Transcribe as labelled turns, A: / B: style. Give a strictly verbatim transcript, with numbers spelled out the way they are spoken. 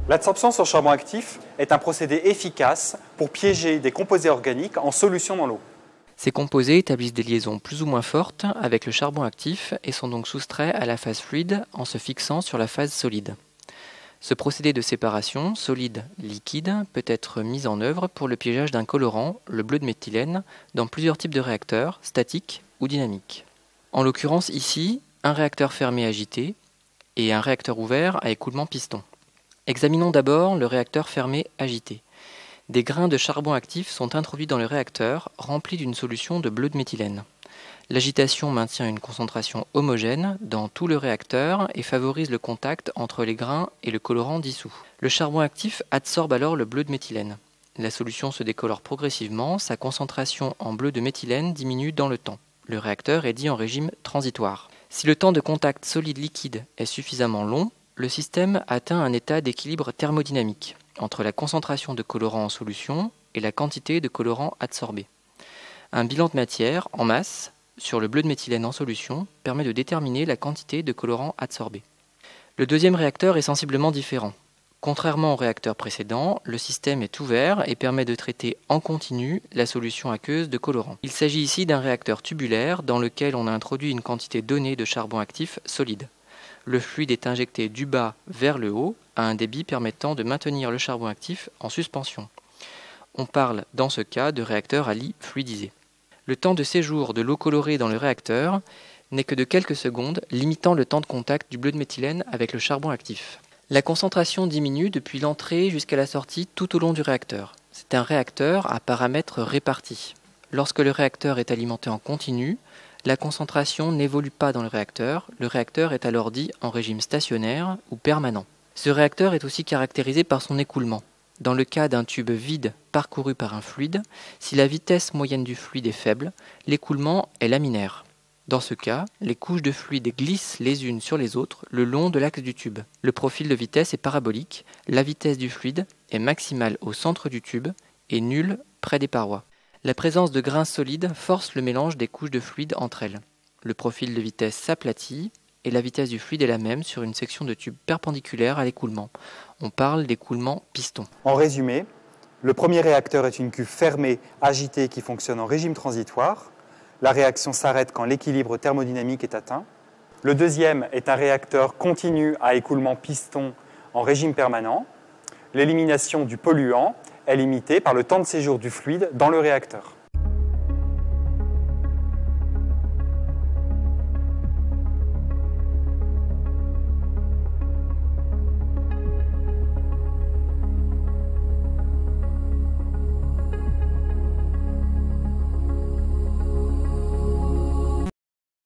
A: L'adsorption sur charbon actif est un procédé efficace pour piéger des composés organiques en solution dans l'eau.
B: Ces composés établissent des liaisons plus ou moins fortes avec le charbon actif et sont donc soustraits à la phase fluide en se fixant sur la phase solide. Ce procédé de séparation solide-liquide peut être mis en œuvre pour le piégeage d'un colorant, le bleu de méthylène, dans plusieurs types de réacteurs, statiques ou dynamiques. En l'occurrence ici, un réacteur fermé agité et un réacteur ouvert à écoulement piston. Examinons d'abord le réacteur fermé agité. Des grains de charbon actif sont introduits dans le réacteur rempli d'une solution de bleu de méthylène. L'agitation maintient une concentration homogène dans tout le réacteur et favorise le contact entre les grains et le colorant dissous. Le charbon actif adsorbe alors le bleu de méthylène. La solution se décolore progressivement, sa concentration en bleu de méthylène diminue dans le temps. Le réacteur est dit en régime transitoire. Si le temps de contact solide-liquide est suffisamment long, le système atteint un état d'équilibre thermodynamique entre la concentration de colorant en solution et la quantité de colorant adsorbé. Un bilan de matière, en masse, sur le bleu de méthylène en solution, permet de déterminer la quantité de colorant adsorbé. Le deuxième réacteur est sensiblement différent. Contrairement au réacteur précédent, le système est ouvert et permet de traiter en continu la solution aqueuse de colorant. Il s'agit ici d'un réacteur tubulaire dans lequel on a introduit une quantité donnée de charbon actif solide. Le fluide est injecté du bas vers le haut à un débit permettant de maintenir le charbon actif en suspension. On parle dans ce cas de réacteur à lit fluidisé. Le temps de séjour de l'eau colorée dans le réacteur n'est que de quelques secondes, limitant le temps de contact du bleu de méthylène avec le charbon actif. La concentration diminue depuis l'entrée jusqu'à la sortie tout au long du réacteur. C'est un réacteur à paramètres répartis. Lorsque le réacteur est alimenté en continu, la concentration n'évolue pas dans le réacteur, le réacteur est alors dit en régime stationnaire ou permanent. Ce réacteur est aussi caractérisé par son écoulement. Dans le cas d'un tube vide parcouru par un fluide, si la vitesse moyenne du fluide est faible, l'écoulement est laminaire. Dans ce cas, les couches de fluide glissent les unes sur les autres le long de l'axe du tube. Le profil de vitesse est parabolique, la vitesse du fluide est maximale au centre du tube et nulle près des parois. La présence de grains solides force le mélange des couches de fluide entre elles. Le profil de vitesse s'aplatit et la vitesse du fluide est la même sur une section de tube perpendiculaire à l'écoulement. On parle d'écoulement piston.
A: En résumé, le premier réacteur est une cuve fermée, agitée, qui fonctionne en régime transitoire. La réaction s'arrête quand l'équilibre thermodynamique est atteint. Le deuxième est un réacteur continu à écoulement piston en régime permanent. L'élimination du polluant est limitée par le temps de séjour du fluide dans le réacteur.